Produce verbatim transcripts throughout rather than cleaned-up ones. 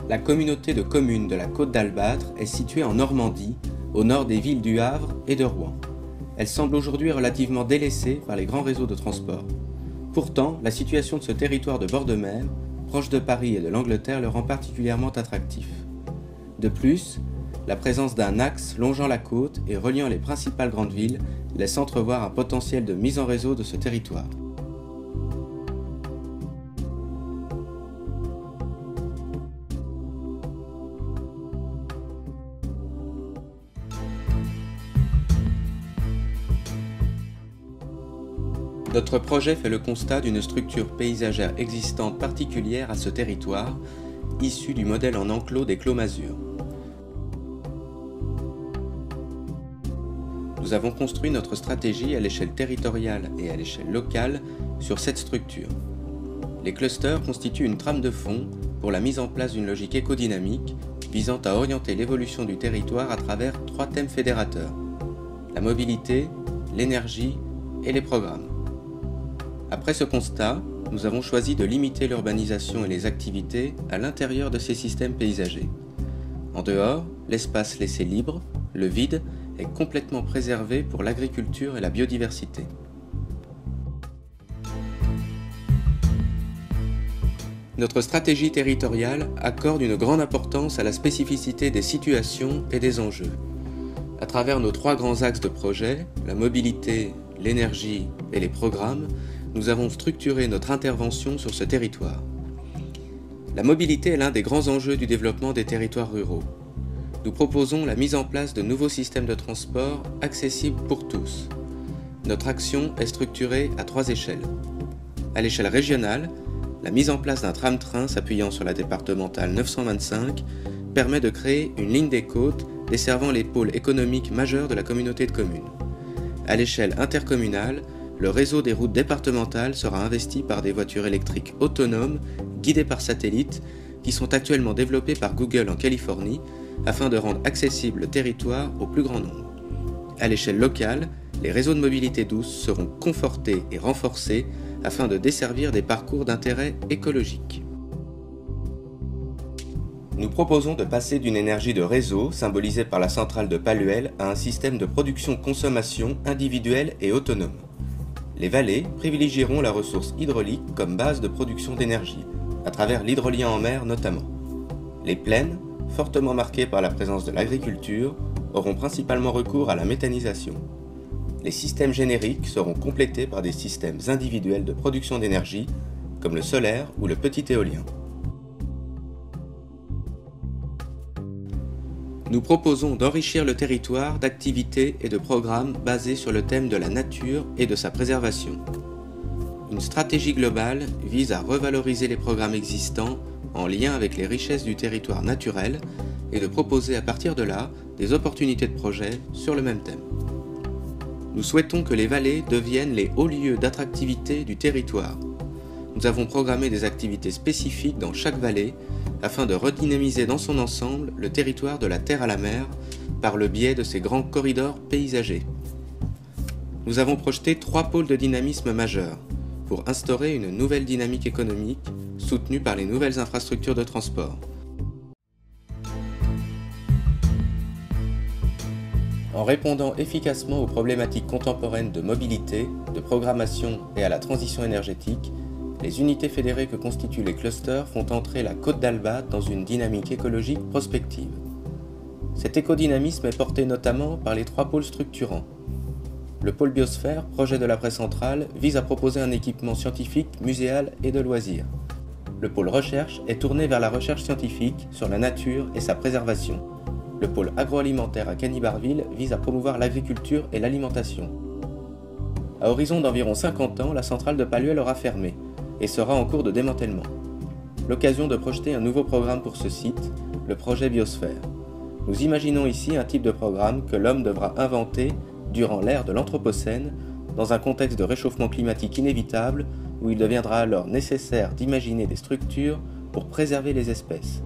La communauté de communes de la Côte d'Albâtre est située en Normandie, au nord des villes du Havre et de Rouen. Elle semble aujourd'hui relativement délaissée par les grands réseaux de transport. Pourtant, la situation de ce territoire de bord de mer, proche de Paris et de l'Angleterre, le rend particulièrement attractif. De plus, la présence d'un axe longeant la côte et reliant les principales grandes villes laisse entrevoir un potentiel de mise en réseau de ce territoire. Notre projet fait le constat d'une structure paysagère existante particulière à ce territoire, issue du modèle en enclos des Clos-Mazures. Nous avons construit notre stratégie à l'échelle territoriale et à l'échelle locale sur cette structure. Les clusters constituent une trame de fond pour la mise en place d'une logique écodynamique visant à orienter l'évolution du territoire à travers trois thèmes fédérateurs: la mobilité, l'énergie et les programmes. Après ce constat, nous avons choisi de limiter l'urbanisation et les activités à l'intérieur de ces systèmes paysagers. En dehors, l'espace laissé libre, le vide, est complètement préservé pour l'agriculture et la biodiversité. Notre stratégie territoriale accorde une grande importance à la spécificité des situations et des enjeux. À travers nos trois grands axes de projet, la mobilité, l'énergie et les programmes, nous avons structuré notre intervention sur ce territoire. La mobilité est l'un des grands enjeux du développement des territoires ruraux. Nous proposons la mise en place de nouveaux systèmes de transport accessibles pour tous. Notre action est structurée à trois échelles. À l'échelle régionale, la mise en place d'un tram-train s'appuyant sur la départementale neuf cent vingt-cinq permet de créer une ligne des côtes desservant les pôles économiques majeurs de la communauté de communes. À l'échelle intercommunale, le réseau des routes départementales sera investi par des voitures électriques autonomes guidées par satellite qui sont actuellement développées par Google en Californie afin de rendre accessible le territoire au plus grand nombre. À l'échelle locale, les réseaux de mobilité douce seront confortés et renforcés afin de desservir des parcours d'intérêt écologique. Nous proposons de passer d'une énergie de réseau, symbolisée par la centrale de Palluel, à un système de production-consommation individuel et autonome. Les vallées privilégieront la ressource hydraulique comme base de production d'énergie, à travers l'hydrolien en mer notamment. Les plaines, fortement marquées par la présence de l'agriculture, auront principalement recours à la méthanisation. Les systèmes génériques seront complétés par des systèmes individuels de production d'énergie, comme le solaire ou le petit éolien. Nous proposons d'enrichir le territoire d'activités et de programmes basés sur le thème de la nature et de sa préservation. Une stratégie globale vise à revaloriser les programmes existants en lien avec les richesses du territoire naturel et de proposer à partir de là des opportunités de projet sur le même thème. Nous souhaitons que les vallées deviennent les hauts lieux d'attractivité du territoire. Nous avons programmé des activités spécifiques dans chaque vallée afin de redynamiser dans son ensemble le territoire de la terre à la mer par le biais de ces grands corridors paysagers. Nous avons projeté trois pôles de dynamisme majeurs pour instaurer une nouvelle dynamique économique soutenue par les nouvelles infrastructures de transport. En répondant efficacement aux problématiques contemporaines de mobilité, de programmation et à la transition énergétique, les unités fédérées que constituent les clusters font entrer la Côte d'Albâtre dans une dynamique écologique prospective. Cet écodynamisme est porté notamment par les trois pôles structurants. Le pôle biosphère, projet de la presse centrale, vise à proposer un équipement scientifique, muséal et de loisirs. Le pôle recherche est tourné vers la recherche scientifique sur la nature et sa préservation. Le pôle agroalimentaire à Cany-Barville vise à promouvoir l'agriculture et l'alimentation. À horizon d'environ cinquante ans, la centrale de Palluel aura fermé et sera en cours de démantèlement. L'occasion de projeter un nouveau programme pour ce site, le projet Biosphère. Nous imaginons ici un type de programme que l'homme devra inventer durant l'ère de l'Anthropocène, dans un contexte de réchauffement climatique inévitable, où il deviendra alors nécessaire d'imaginer des structures pour préserver les espèces.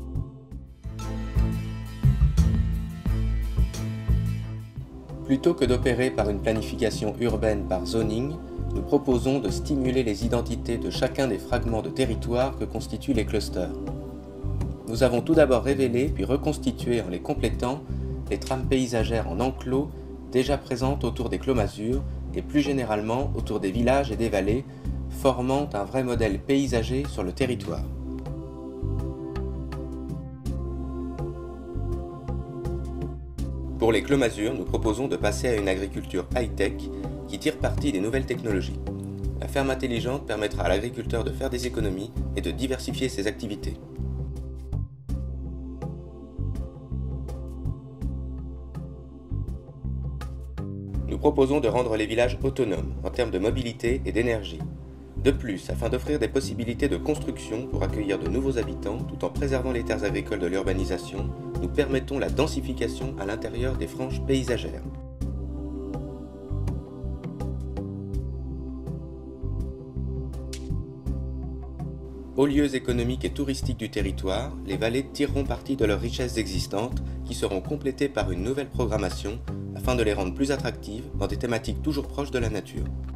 Plutôt que d'opérer par une planification urbaine par zoning, nous proposons de stimuler les identités de chacun des fragments de territoire que constituent les clusters. Nous avons tout d'abord révélé puis reconstitué en les complétant les trames paysagères en enclos déjà présentes autour des clos masures et plus généralement autour des villages et des vallées, formant un vrai modèle paysager sur le territoire. Pour les clos masures, nous proposons de passer à une agriculture high-tech qui tire parti des nouvelles technologies. La ferme intelligente permettra à l'agriculteur de faire des économies et de diversifier ses activités. Nous proposons de rendre les villages autonomes en termes de mobilité et d'énergie. De plus, afin d'offrir des possibilités de construction pour accueillir de nouveaux habitants tout en préservant les terres agricoles de l'urbanisation, nous permettons la densification à l'intérieur des franges paysagères. Aux lieux économiques et touristiques du territoire, les vallées tireront parti de leurs richesses existantes qui seront complétées par une nouvelle programmation afin de les rendre plus attractives dans des thématiques toujours proches de la nature.